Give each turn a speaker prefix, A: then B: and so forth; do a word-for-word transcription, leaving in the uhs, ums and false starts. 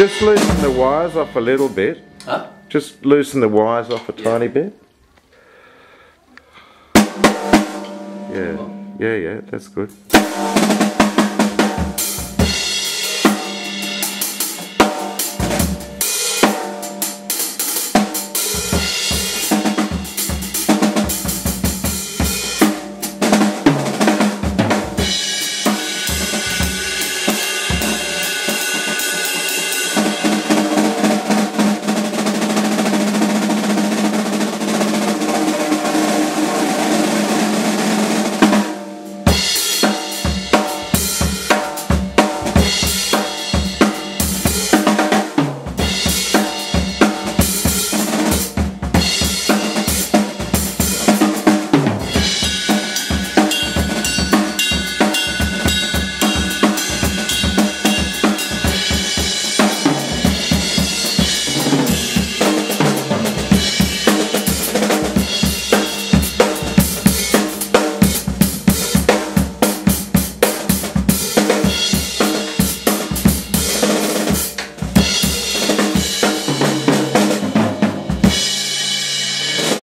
A: Just loosen the wires off a little bit.
B: Huh?
A: Just loosen the wires off a yeah. tiny bit. Yeah, yeah, yeah, that's good.